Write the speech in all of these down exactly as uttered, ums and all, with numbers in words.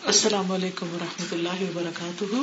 Assalamu'alaikum warahmatullahi wabarakatuh.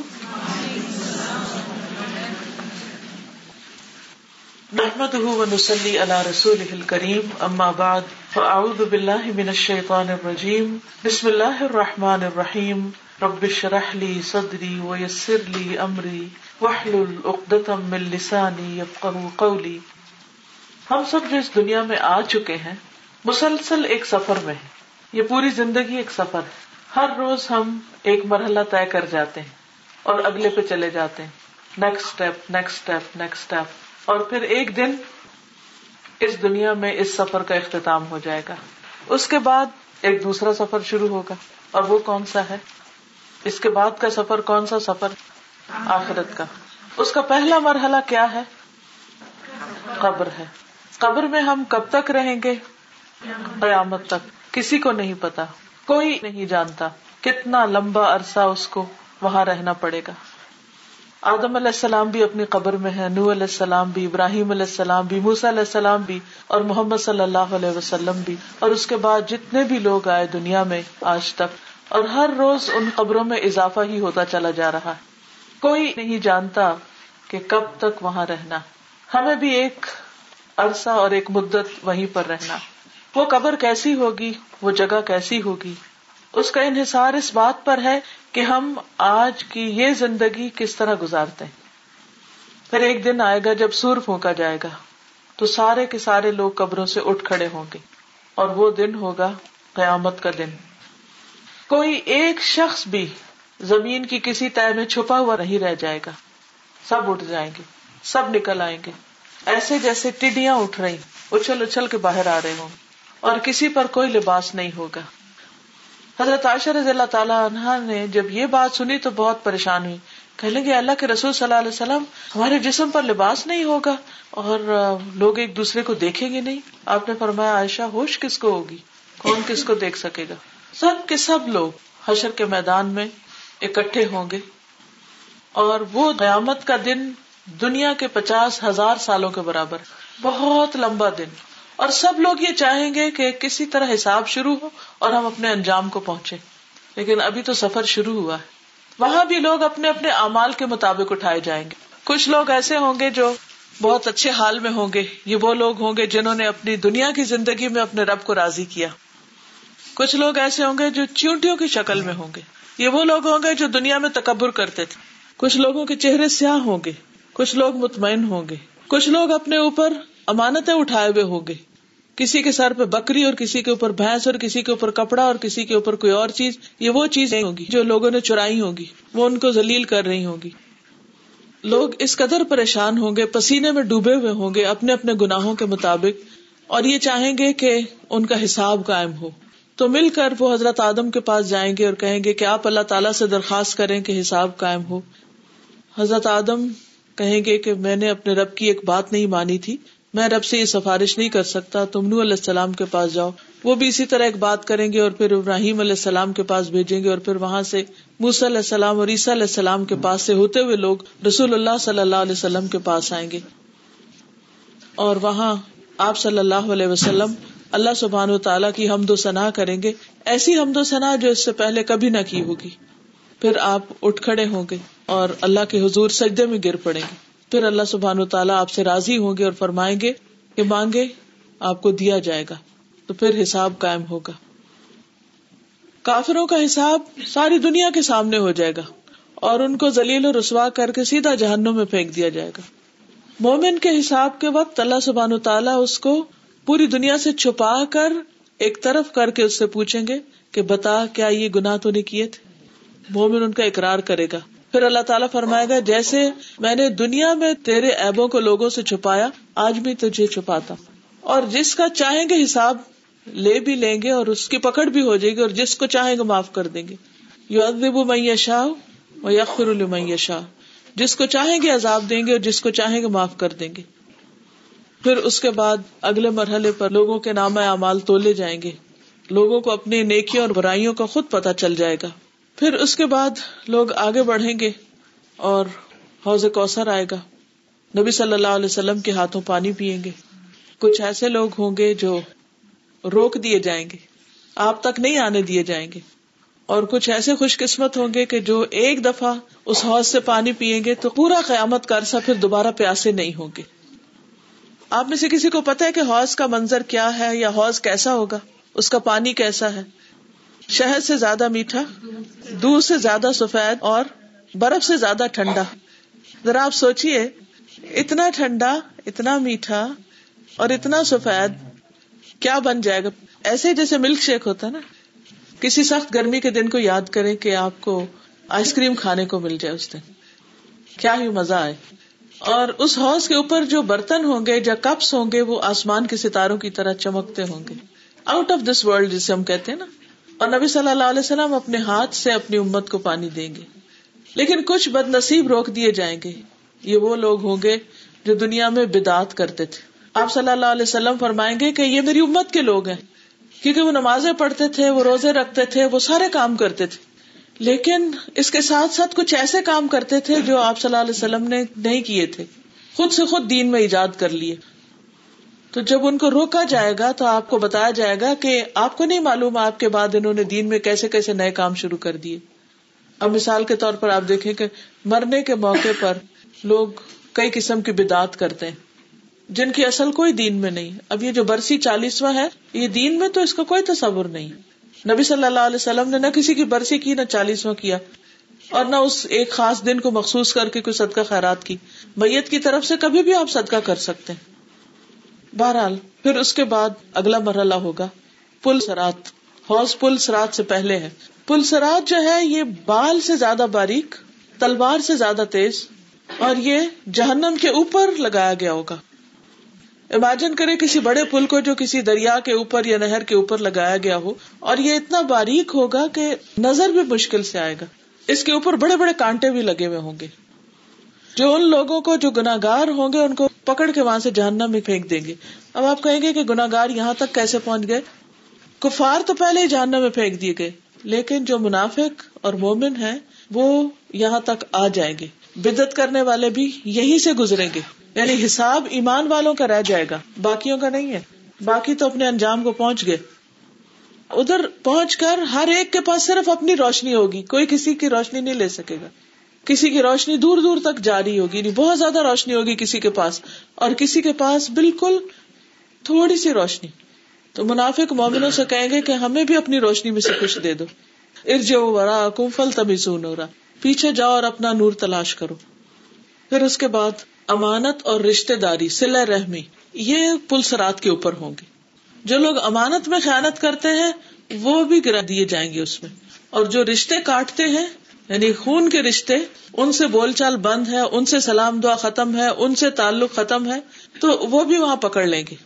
Nahmaduhu wa nusalli ala rasulihil kareem. Amma ba'd. Fa'a'udhu billahi minash shaitanir rajeem. Bismillahir rahmanir rahim. Rabbi shrah li sadri wa yassir li amri wahlul uqdatam min lisani yafqahu qawli. ہم سب جو اس دنیا میں آ چکے ہیں مسلسل ایک سفر میں ہیں. یہ پوری زندگی ایک سفر ہے. ہر روز ہم ایک مرحلہ طے کر جاتے ہیں اور اگلے پہ چلے جاتے ہیں. Next step next step next step اور پھر ایک دن اس دنیا میں اس سفر کا اختتام ہو جائے گا. اس کے بعد ایک دوسرا سفر شروع ہوگا. اور وہ کون سا ہے؟ اس کے بعد کا سفر کون سا سفر؟ آخرت کا. اس کا پہلا مرحلہ کیا ہے؟ قبر ہے. قبر میں ہم کب تک رہیں گے؟ قیامت تک. کسی کو نہیں پتا، کوئی نہیں جانتا کتنا لمبا عرصہ اس کو وہاں رہنا پڑے گا. آدم علیہ السلام بھی اپنی قبر میں ہے، نوح علیہ السلام بھی، ابراہیم علیہ السلام بھی، موسیٰ علیہ السلام بھی، اور محمد صلی اللہ علیہ وسلم بھی، اور اس کے بعد جتنے بھی لوگ آئے دنیا میں آج تک. اور ہر روز ان قبروں میں اضافہ ہی ہوتا چلا جا رہا ہے. کوئی نہیں جانتا کہ کب تک وہاں رہنا. ہمیں بھی ایک عرصہ اور ایک مدت وہیں پر رہنا. وہ قبر کیسی ہوگی، وہ جگہ کیسی ہوگی، اس کا انحصار اس بات پر ہے کہ ہم آج کی یہ زندگی کس طرح گزارتے ہیں. پھر ایک دن آئے گا جب سور پھونکا جائے گا تو سارے کے سارے لوگ قبروں سے اٹھ کھڑے ہوں گے، اور وہ دن ہوگا قیامت کا دن. کوئی ایک شخص بھی زمین کی کسی تہہ میں چھپا ہوا نہیں رہ جائے گا. سب اٹھ جائیں گے، سب نکل آئیں گے، ایسے جیسے ٹڈیاں اٹھ رہی اچھل اچھل کے باہر آ رہے ہوں، اور کسی پر کوئی لباس نہیں ہوگا. حضرت عائشہ رضی اللہ تعالیٰ عنہا نے جب یہ بات سنی تو بہت پریشان ہوئی. کہنے لگے اللہ کے رسول صلی اللہ علیہ وسلم، ہمارے جسم پر لباس نہیں ہوگا اور لوگ ایک دوسرے کو دیکھیں گے نہیں. آپ نے فرمایا عائشہ، ہوش کس کو ہوگی؟ کون کس کو دیکھ سکے گا؟ سب کے سب لوگ حشر کے میدان میں اکٹھے ہوں گے، اور وہ قیامت کا دن دنیا کے پچاس ہزار سالوں کے برابر، بہت لمبا دن. اور سب لوگ یہ چاہیں گے کہ کسی طرح حساب شروع ہو اور ہم اپنے انجام کو پہنچے. لیکن ابھی تو سفر شروع ہوا ہے. وہاں بھی لوگ اپنے اپنے اعمال کے مطابق اٹھائے جائیں گے. کچھ لوگ ایسے ہوں گے جو بہت اچھے حال میں ہوں گے. یہ وہ لوگ ہوں گے جنہوں نے اپنی دنیا کی زندگی میں اپنے رب کو راضی کیا. کچھ لوگ ایسے ہوں گے جو چیونٹیوں کی شکل میں ہوں گے. یہ وہ لوگ ہوں گے جو دنیا میں تکبر کرتے تھے. کچھ لوگوں کے چہرے سیاہ ہوں گے، کچھ لوگ مطمئن ہوں گے. کچھ لوگ اپنے اوپر امانتیں اٹھائے ہوئے ہوں گے. کسی کے سر پہ بکری اور کسی کے اوپر بھینس اور کسی کے اوپر کپڑا اور کسی کے اوپر کوئی اور چیز. یہ وہ چیز نہیں ہوگی جو لوگوں نے چرائی ہوگی، وہ ان کو ذلیل کر رہی ہوگی. لوگ اس قدر پریشان ہوں گے، پسینے میں ڈوبے ہوئے ہوں گے اپنے اپنے گناہوں کے مطابق، اور یہ چاہیں گے کہ ان کا حساب قائم ہو. تو مل کر وہ حضرت آدم کے پاس جائیں گے اور کہیں گے کہ آپ اللہ تعالیٰ سے درخواست کریں کہ حساب قائم ہو. حضرت آدم کہیں گے کہ میں نے اپنے رب کی ایک بات نہیں مانی تھی، میں رب سے یہ سفارش نہیں کر سکتا، تم نوح علیہ السلام کے پاس جاؤ. وہ بھی اسی طرح ایک بات کریں گے اور پھر ابراہیم علیہ السلام کے پاس بھیجیں گے، اور پھر وہاں سے موسیٰ علیہ السلام اور عیسیٰ علیہ السلام کے پاس سے ہوتے ہوئے لوگ رسول اللہ صلی اللہ علیہ وسلم کے پاس آئیں گے. اور وہاں آپ صلی اللہ علیہ وسلم اللہ سبحانہ و تعالیٰ کی حمد و ثنا کریں گے، ایسی حمد و ثنا جو اس سے پہلے کبھی نہ کی ہوگی. پھر آپ اٹھ کھڑے ہوں گے اور اللہ کے حضور سجدے میں گر پڑیں گے. پھر اللہ سبحانہ و تعالیٰ آپ سے راضی ہوں گے اور فرمائیں گے کہ مانگے آپ کو دیا جائے گا. تو پھر حساب قائم ہوگا. کافروں کا حساب ساری دنیا کے سامنے ہو جائے گا اور ان کو ذلیل و رسوا کر کے سیدھا جہنم میں پھینک دیا جائے گا. مومن کے حساب کے وقت اللہ سبحانہ و تعالیٰ اس کو پوری دنیا سے چھپا کر ایک طرف کر کے اس سے پوچھیں گے کہ بتا کیا یہ گناہ تو نے کیے تھے. مومن ان کا اقرار کرے گا. پھر اللہ تعالیٰ فرمائے گا جیسے میں نے دنیا میں تیرے عیبوں کو لوگوں سے چھپایا، آج بھی تجھے چھپاتا. اور جس کا چاہیں گے حساب لے بھی لیں گے اور اس کی پکڑ بھی ہو جائے گی، اور جس کو چاہیں گے معاف کر دیں گے. یعذب من یشاء ویغفر لمن یشاء، جس کو چاہیں گے عذاب دیں گے اور جس کو چاہیں گے معاف کر دیں گے. پھر اس کے بعد اگلے مرحلے پر لوگوں کے نامہ اعمال تولے جائیں گے. لوگوں کو اپنی نیکیوں اور برائیوں کا خود پتہ چل جائے گا. پھر اس کے بعد لوگ آگے بڑھیں گے اور حوض کوثر آئے گا. نبی صلی اللہ علیہ وسلم کے ہاتھوں پانی پیئیں گے. کچھ ایسے لوگ ہوں گے جو روک دیے جائیں گے، آپ تک نہیں آنے دیے جائیں گے. اور کچھ ایسے خوش قسمت ہوں گے کہ جو ایک دفعہ اس حوض سے پانی پیئیں گے تو پورا قیامت کا عرصہ پھر دوبارہ پیاسے نہیں ہوں گے. آپ میں سے کسی کو پتا ہے کہ حوض کا منظر کیا ہے یا حوض کیسا ہوگا؟ اس کا پانی کیسا ہے؟ شہد سے زیادہ میٹھا، دودھ سے زیادہ سفید اور برف سے زیادہ ٹھنڈا. ذرا آپ سوچئے، اتنا ٹھنڈا، اتنا میٹھا اور اتنا سفید کیا بن جائے گا؟ ایسے جیسے ملک شیک ہوتا ہے نا. کسی سخت گرمی کے دن کو یاد کریں کہ آپ کو آئس کریم کھانے کو مل جائے اس دن، کیا ہی مزہ آئے. اور اس حوض کے اوپر جو برتن ہوں گے یا کپس ہوں گے وہ آسمان کے ستاروں کی طرح چمکتے ہوں گے، آؤٹ آف دس ورلڈ جسے ہم کہتے ہیں نا. اور نبی صلی اللہ علیہ وسلم اپنے ہاتھ سے اپنی امت کو پانی دیں گے. لیکن کچھ بد نصیب روک دیے جائیں گے. یہ وہ لوگ ہوں گے جو دنیا میں بدعات کرتے تھے. آپ صلی اللہ علیہ وسلم فرمائیں گے کہ یہ میری امت کے لوگ ہیں، کیونکہ وہ نمازیں پڑھتے تھے، وہ روزے رکھتے تھے، وہ سارے کام کرتے تھے، لیکن اس کے ساتھ ساتھ کچھ ایسے کام کرتے تھے جو آپ صلی اللہ علیہ وسلم نے نہیں کیے تھے، خود سے خود دین میں ایجاد کر لیے. تو جب ان کو روکا جائے گا تو آپ کو بتایا جائے گا کہ آپ کو نہیں معلوم آپ کے بعد انہوں نے دین میں کیسے کیسے نئے کام شروع کر دیے. اب مثال کے طور پر آپ دیکھیں کہ مرنے کے موقع پر لوگ کئی قسم کی بدعات کرتے ہیں جن کی اصل کوئی دین میں نہیں. اب یہ جو برسی چالیسواں ہے، یہ دین میں تو اس کا کوئی تصور نہیں. نبی صلی اللہ علیہ وسلم نے نہ کسی کی برسی کی، نہ چالیسواں کیا، اور نہ اس ایک خاص دن کو مخصوص کر کے کوئی صدقہ خیرات کی. میت کی طرف سے کبھی بھی آپ صدقہ کر سکتے ہیں. بہرحال پھر اس کے بعد اگلا مرحلہ ہوگا پل صراط. حوض پل صراط سے پہلے ہے. پل صراط جو ہے یہ بال سے زیادہ باریک، تلوار سے زیادہ تیز، اور یہ جہنم کے اوپر لگایا گیا ہوگا. امیجن کرے کسی بڑے پل کو جو کسی دریا کے اوپر یا نہر کے اوپر لگایا گیا ہو، اور یہ اتنا باریک ہوگا کہ نظر بھی مشکل سے آئے گا. اس کے اوپر بڑے بڑے کانٹے بھی لگے ہوئے ہوں گے جو ان لوگوں کو جو گناہگار ہوں گے ان کو پکڑ کے وہاں سے جہنم میں پھینک دیں گے. اب آپ کہیں گے کہ گناہگار یہاں تک کیسے پہنچ گئے؟ کفار تو پہلے ہی جہنم میں پھینک دیے گئے، لیکن جو منافق اور مومن ہیں وہ یہاں تک آ جائیں گے. بدعت کرنے والے بھی یہیں سے گزریں گے، یعنی حساب ایمان والوں کا رہ جائے گا، باقیوں کا نہیں ہے. باقی تو اپنے انجام کو پہنچ گئے. ادھر پہنچ کر ہر ایک کے پاس صرف اپنی روشنی ہوگی، کوئی کسی کی روشنی نہیں لے سکے گا. کسی کی روشنی دور دور تک جاری ہوگی، نہیں بہت زیادہ روشنی ہوگی کسی کے پاس، اور کسی کے پاس بالکل تھوڑی سی روشنی. تو منافق مومنوں سے کہیں گے کہ ہمیں بھی اپنی روشنی میں سے کچھ دے دو. ارجعوا وراءکم فالتمسوا نورا، پیچھے جاؤ اور اپنا نور تلاش کرو. پھر اس کے بعد امانت اور رشتہ داری، صلہ رحمی، یہ پل صراط کے اوپر ہوں گے. جو لوگ امانت میں خیانت کرتے ہیں وہ بھی گرا دیے جائیں گے اس میں، اور جو رشتے کاٹتے ہیں یعنی خون کے رشتے، ان سے بول چال بند ہے، ان سے سلام دعا ختم ہے، ان سے تعلق ختم ہے، تو وہ بھی وہاں پکڑ لیں گے،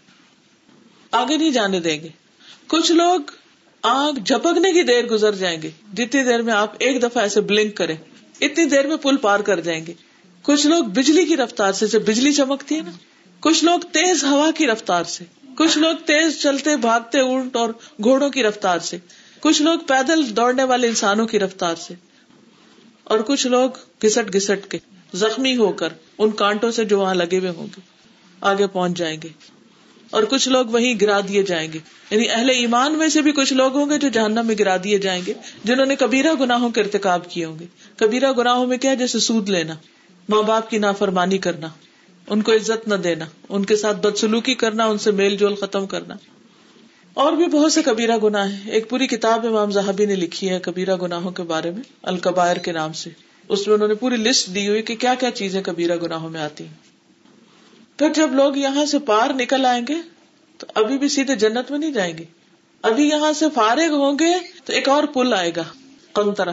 آگے نہیں جانے دیں گے. کچھ لوگ آنکھ جھپکنے کی دیر گزر جائیں گے، جتنی دیر میں آپ ایک دفعہ ایسے بلنک کریں اتنی دیر میں پل پار کر جائیں گے. کچھ لوگ بجلی کی رفتار سے، سے بجلی چمکتی ہے نا، کچھ لوگ تیز ہوا کی رفتار سے، کچھ لوگ تیز چلتے بھاگتے اونٹ اور گھوڑوں کی رفتار سے، کچھ لوگ پیدل دوڑنے والے انسانوں کی رفتار سے، اور کچھ لوگ گھسٹ گھسٹ کے زخمی ہو کر ان کانٹوں سے جو وہاں لگے ہوئے ہوں گے آگے پہنچ جائیں گے. اور کچھ لوگ وہیں گرا دیے جائیں گے، یعنی اہل ایمان میں سے بھی کچھ لوگ ہوں گے جو جہنم میں گرا دیے جائیں گے جنہوں نے کبیرہ گناہوں کے ارتکاب کیے ہوں گے. کبیرہ گناہوں میں کیا؟ جیسے سود لینا، ماں باپ کی نافرمانی کرنا، ان کو عزت نہ دینا، ان کے ساتھ بدسلوکی کرنا، ان سے میل جول ختم کرنا، اور بھی بہت سے کبیرہ گناہ ہیں. ایک پوری کتاب امام ذہبی نے لکھی ہے کبیرہ گناہوں کے بارے میں، الکبائر کے نام سے. اس میں انہوں نے پوری لسٹ دی ہوئی کہ کیا کیا چیزیں کبیرہ گناہوں میں آتی ہیں. پھر جب لوگ یہاں سے پار نکل آئیں گے تو ابھی بھی سیدھے جنت میں نہیں جائیں گے، ابھی یہاں سے فارغ ہوں گے تو ایک اور پل آئے گا، قنطرہ.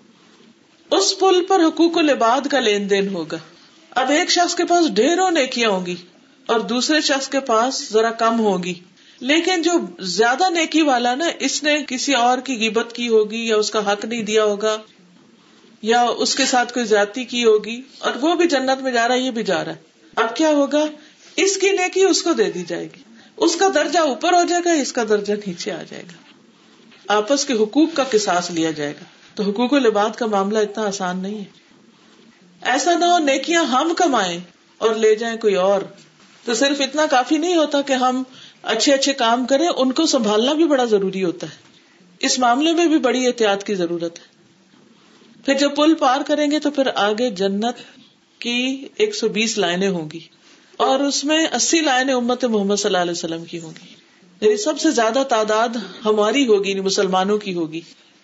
اس پل پر حقوق العباد کا لین دین ہوگا. اب ایک شخص کے پاس ڈھیروں نیکیاں ہوں گی اور دوسرے شخص کے پاس ذرا کم ہوگی، لیکن جو زیادہ نیکی والا نا، اس نے کسی اور کی غیبت کی ہوگی یا اس کا حق نہیں دیا ہوگا یا اس کے ساتھ کوئی زیادتی کی ہوگی، اور وہ بھی جنت میں جا رہا ہے، یہ بھی جا رہا ہے. اب کیا ہوگا؟ اس کی نیکی اس کو دے دی جائے گی، اس کا درجہ اوپر ہو جائے گا، اس کا درجہ نیچے آ جائے گا. آپس کے حقوق کا قصاص لیا جائے گا. تو حقوق العباد کا معاملہ اتنا آسان نہیں ہے. ایسا نہ ہو نیکیاں ہم کمائیں اور لے جائیں کوئی اور. تو صرف اتنا کافی نہیں ہوتا کہ ہم اچھے اچھے کام کریں، ان کو سنبھالنا بھی بڑا ضروری ہوتا ہے. اس معاملے میں بھی بڑی احتیاط کی ضرورت ہے. پھر جب پل پار کریں گے تو پھر آگے جنت کی ایک سو بیس لائنیں ہوں گی اور اس میں اسی لائنیں امت محمد صلی اللہ علیہ وسلم کی ہوں گی. یعنی سب سے زیادہ تعداد ہماری ہوگی، یعنی مسلمانوں کی ہوگی.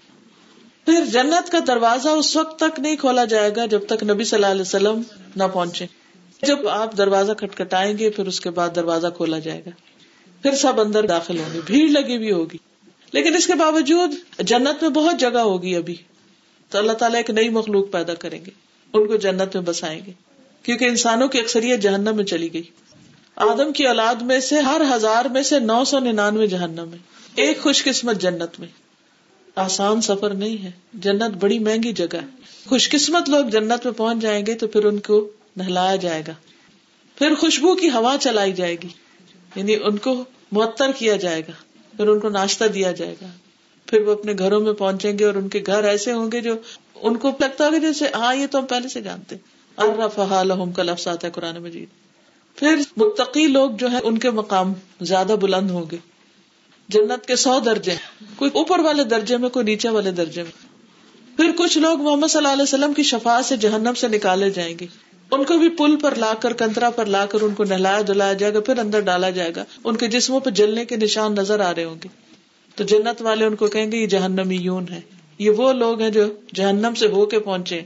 پھر جنت کا دروازہ اس وقت تک نہیں کھولا جائے گا جب تک نبی صلی اللہ علیہ وسلم نہ پہنچے. جب آپ دروازہ کھٹکھٹائیں گے پھر اس کے بعد دروازہ کھولا جائے گا، پھر سب اندر داخل ہوں گے، بھیڑ لگی بھی ہوگی. لیکن اس کے باوجود جنت میں بہت جگہ ہوگی ابھی، تو اللہ تعالیٰ ایک نئی مخلوق پیدا کریں گے، ان کو جنت میں بسائیں گے. کیونکہ انسانوں کی اکثریت جہنم میں چلی گئی. آدم کی اولاد میں سے ہر ہزار میں سے نو سو ننانوے جہنم میں، ایک خوش قسمت جنت میں. آسان سفر نہیں ہے، جنت بڑی مہنگی جگہ ہے. خوش قسمت لوگ جنت میں پہنچ جائیں گے تو پھر ان کو نہلایا جائے گا، پھر خوشبو کی ہوا چلائی جائے گی، یعنی ان کو معطر کیا جائے گا، پھر ان کو ناشتہ دیا جائے گا. پھر وہ اپنے گھروں میں پہنچیں گے اور ان کے گھر ایسے ہوں گے جو ان کو لگتا ہوگا جیسے ہاں یہ تو ہم پہلے سے جانتے. عرفھا لہم کا لفظ آتا ہے قرآن مجید. پھر متقی لوگ جو ہیں ان کے مقام زیادہ بلند ہوں گے. جنت کے سو درجے، کوئی اوپر والے درجے میں کوئی نیچے والے درجے میں. پھر کچھ لوگ محمد صلی اللہ علیہ وسلم کی شفاعت سے جہنم سے نکالے جائیں گے، ان کو بھی پل پر لا کر کنترا پر لا کر ان کو نہلایا دلایا جائے گا، پھر اندر ڈالا جائے گا. ان کے جسموں پہ جلنے کے نشان نظر آ رہے ہوں گے. تو جنت والے ان کو کہیں گے یہ جہنمیون ہے، یہ وہ لوگ ہیں جو جہنم سے ہو کے پہنچے.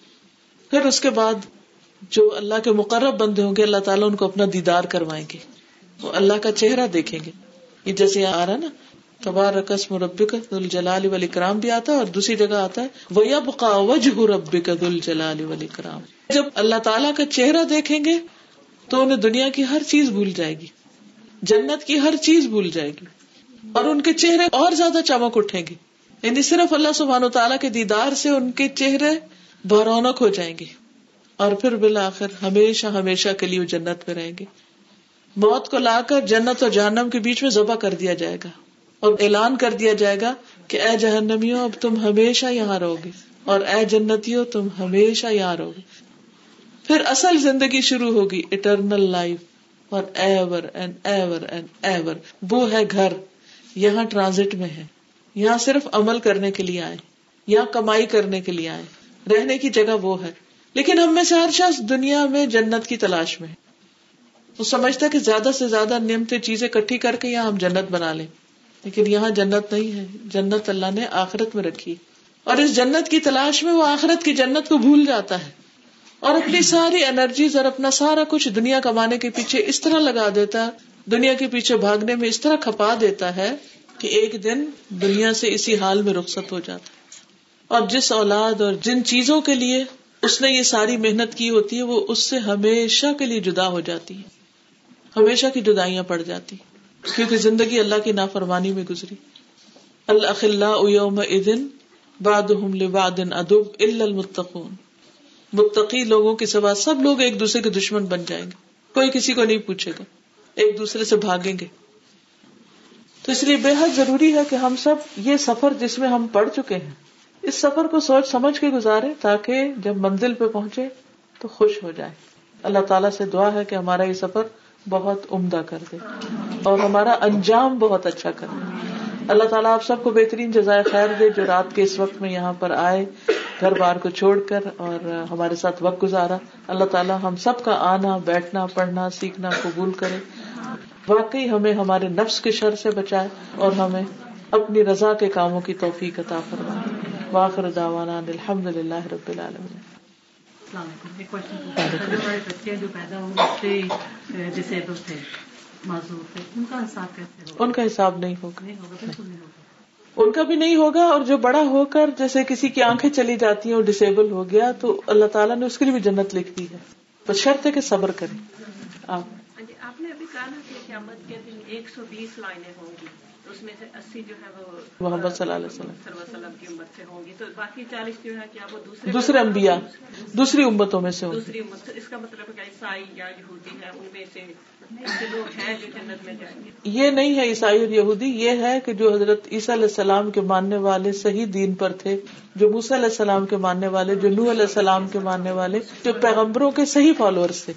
پھر اس کے بعد جو اللہ کے مقرب بندے ہوں گے اللہ تعالیٰ ان کو اپنا دیدار کروائیں گے، وہ اللہ کا چہرہ دیکھیں گے. یہ جیسے آ رہا نا تبارک اسم ربک ذو الجلال والاکرام بھی آتا ہے، اور دوسری جگہ آتا ہے وَيَبْقَى وَجْهُ رَبِّكَ ذُو الْجَلَالِ وَالْإِكْرَامِ. جب اللہ تعالیٰ کا چہرہ دیکھیں گے تو انہیں دنیا کی ہر چیز بھول جائے گی، جنت کی ہر چیز بھول جائے گی، اور ان کے چہرے اور زیادہ چمک اٹھیں گے. یعنی صرف اللہ سبحانہ وتعالیٰ کے دیدار سے ان کے چہرے برونق ہو جائیں گے، اور پھر بالآخر ہمیشہ ہمیشہ کے لیے وہ جنت میں رہیں گے. موت کو لا کر جنت اور جہنم کے بیچ میں ذبح کر دیا جائے گا اور اعلان کر دیا جائے گا کہ اے جہنمیوں اب تم ہمیشہ یہاں رہو گے، اور اے جنتیوں تم ہمیشہ یہاں رہو گے. پھر اصل زندگی شروع ہوگی، اٹرنل لائف اور ever and ever and ever. وہ ہے گھر، یہاں ٹرانزٹ میں ہے، یہاں صرف عمل کرنے کے لیے آئے، یہاں کمائی کرنے کے لیے آئے، رہنے کی جگہ وہ ہے. لیکن ہم میں سے ہر شخص دنیا میں جنت کی تلاش میں ہے. وہ سمجھتا ہے کہ زیادہ سے زیادہ نعمتیں چیزیں اکٹھی کر کے یہاں ہم جنت بنا لیں، لیکن یہاں جنت نہیں ہے. جنت اللہ نے آخرت میں رکھی، اور اس جنت کی تلاش میں وہ آخرت کی جنت کو بھول جاتا ہے اور اپنی ساری انرجیز اور اپنا سارا کچھ دنیا کمانے کے پیچھے اس طرح لگا دیتا ہے، دنیا کے پیچھے بھاگنے میں اس طرح کھپا دیتا ہے کہ ایک دن دنیا سے اسی حال میں رخصت ہو جاتا ہے. اور جس اولاد اور جن چیزوں کے لیے اس نے یہ ساری محنت کی ہوتی ہے وہ اس سے ہمیشہ کے لیے جدا ہو جاتی ہے، ہمیشہ کی جدائیاں پڑ جاتی، کیونکہ زندگی اللہ کی نافرمانی میں گزری. الاخلاء یومئذ بعضهم لبعض عدو الا المتقون. متقی لوگوں کے سوا سب لوگ ایک دوسرے کے دشمن بن جائیں گے، کوئی کسی کو نہیں پوچھے گا، ایک دوسرے سے بھاگیں گے. تو اس لیے بے حد ضروری ہے کہ ہم سب یہ سفر جس میں ہم پڑ چکے ہیں اس سفر کو سوچ سمجھ کے گزارے تاکہ جب منزل پہ پہنچے تو خوش ہو جائے. اللہ تعالیٰ سے دعا ہے کہ ہمارا یہ سفر بہت عمدہ کر دے اور ہمارا انجام بہت اچھا کر دے. اللہ تعالیٰ آپ سب کو بہترین جزائے خیر دے جو رات کے اس وقت میں یہاں پر آئے گھر بار کو چھوڑ کر اور ہمارے ساتھ وقت گزارا. اللہ تعالیٰ ہم سب کا آنا بیٹھنا پڑھنا سیکھنا قبول کرے، واقعی ہمیں ہمارے نفس کے شر سے بچائے اور ہمیں اپنی رضا کے کاموں کی توفیق عطا فرمائے. وآخر دعوانا الحمد للہ رب العالمین. ایک کوشچن، ہمارے بچے جو پیدا ہوئے تھے ڈسیبل تھے، معذور تھے، ان کا حساب کیسے ہوگا؟ ان کا حساب نہیں ہوگا، نہیں ہوگا، بالکل نہیں ہوگا. ان کا بھی نہیں ہوگا. اور جو بڑا ہو کر جیسے کسی کی آنکھیں چلی جاتی ہیں اور ڈسیبل ہو گیا تو اللہ تعالیٰ نے اس کے لیے بھی جنت لکھ دی ہے، بس شرط ہے کہ صبر کریں. آپ آپ نے ابھی کہا نا کہ قیامت کے دن ایک سو بیس لائنیں ہوں گی، تو اس میں سے اسی جو ہے وہ محمد صلی اللہ علیہ وسلم صلی اللہ علیہ وسلم کی امت سے ہوں گی، تو باقی چالیس جو ہے کیا وہ دوسرے دوسرے انبیاء دوسری امتوں میں سے ہوں گے. دوسری امت. اس کا مطلب ہے کہ عیسائی یا یہودی ہے ان میں سے ایسے لوگ ہیں جو جنت میں جائیں گے. یہ نہیں ہے عیسائی اور یہودی، یہ ہے کہ جو حضرت عیسیٰ علیہ السلام کے ماننے والے صحیح دین پر تھے، جو موسیٰ علیہ السلام کے ماننے والے، جو نوح علیہ السلام کے ماننے والے، جو پیغمبروں کے صحیح فالوورز تھے.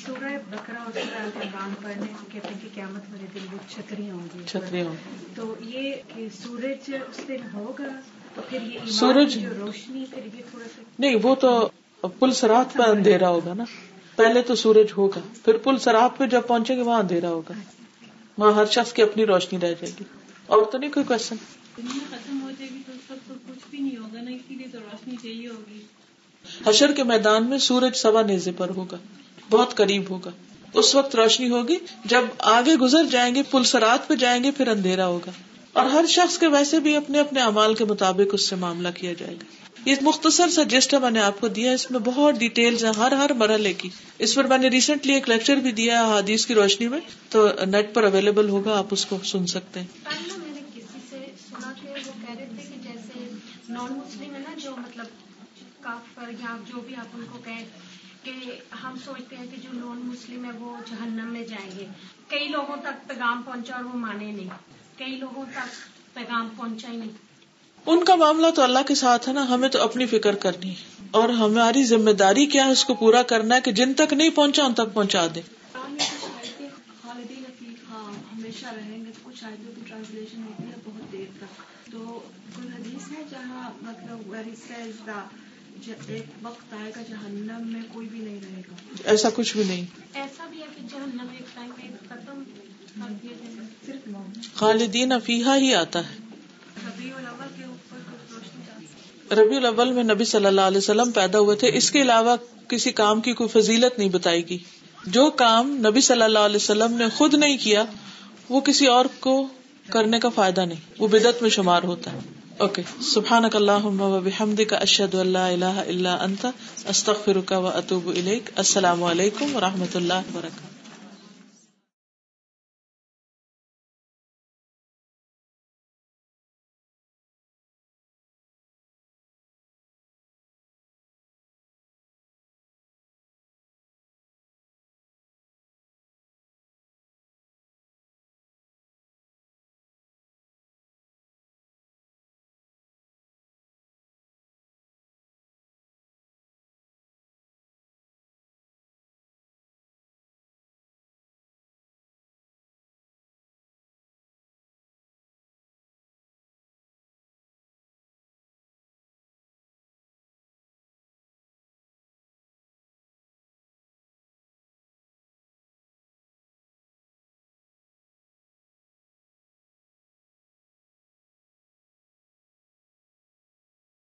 سورہ بقرہ اور سورہ آل عمران پڑھنے سے کہتے ہیں کہ قیامت والے دن وہ چھتریاں ہوں گی چھتریاں ہوں گی. تو یہ کہ سورج اس دن ہوگا تو پھر یہ ایمان سورج کی جو روشنی پھر یہ تھوڑا سا نہیں، وہ تو پل صراط پہ اندھیرا ہوگا نا. پہلے تو سورج ہوگا، پھر پل صراط پہ جب پہنچے گے وہاں اندھیرا ہوگا، وہاں ہر شخص کی اپنی روشنی رہ جائے گی. اور تو نہیں کوئی کوشچن؟ دنیا ختم ہو جائے گی تو اس وقت تو کچھ بھی نہیں ہوگا نا، اسی لیے تو روشنی چاہیے ہوگی. حشر کے میدان میں سورج سوا نیزے پر ہوگا، بہت قریب ہوگا. اس وقت روشنی ہوگی، جب آگے گزر جائیں گے پل صراط پہ جائیں گے پھر اندھیرا ہوگا. اور ہر شخص کے ویسے بھی اپنے اپنے اعمال کے مطابق اس سے معاملہ کیا جائے گا. یہ مختصر سا جسٹ میں نے آپ کو دیا، اس میں بہت ڈیٹیلز ہیں ہر ہر مرحلے کی. اس پر میں نے ریسنٹلی ایک لیکچر بھی دیا ہے حدیث کی روشنی میں، تو نیٹ پر اویلیبل ہوگا، آپ اس کو سن سکتے ہیں. میں نے کسی سے سنا کہ وہ کہہ رہے تھے کہ جیسے نان مسلم ہے نا، جو مطلب کافر یا جو بھی آپ ان کو کہیں، کہ ہم سوچتے ہیں کہ جو نان مسلم ہے وہ جہنم میں جائیں گے. کئی لوگوں تک پیغام پہنچا اور وہ مانے نہیں، کئی لوگوں تک پیغام پہنچا ہی نہیں. ان کا معاملہ تو اللہ کے ساتھ ہے نا، ہمیں تو اپنی فکر کرنی ہے اور ہماری ذمہ داری کیا ہے اس کو پورا کرنا ہے کہ جن تک نہیں پہنچا ان تک پہنچا دیں. خالدین فیہا ہمیشہ رہیں گے، کچھ آیتوں کی ٹرانسلیشن ہوتی ہے بہت دیر تک. تو کوئی حدیث ہے جہاں مطلب ویری سیز دا ایک وقت آئے گا جہنم میں کوئی بھی نہیں رہے گا؟ ایسا کچھ بھی نہیں. ایسا بھی ہے کہ جہنم ایک ٹائم پہ ختم کر دیا جائے گا. صرف خالدین فیہا ہی آتا ہے. ربیع الاول کے اوپر کچھ روشنی ڈال. ربیع الاول میں نبی صلی اللہ علیہ وسلم پیدا ہوئے تھے، اس کے علاوہ کسی کام کی کوئی فضیلت نہیں بتائی گی. جو کام نبی صلی اللہ علیہ وسلم نے خود نہیں کیا وہ کسی اور کو کرنے کا فائدہ نہیں، وہ بدعت میں شمار ہوتا ہے. اوکے، سبحانک اللہم و بحمدک، اشہد ان لا الہ الا انت، استغفرک و اتوب الیک. السلام علیکم و رحمۃ اللہ وبرکاتہ.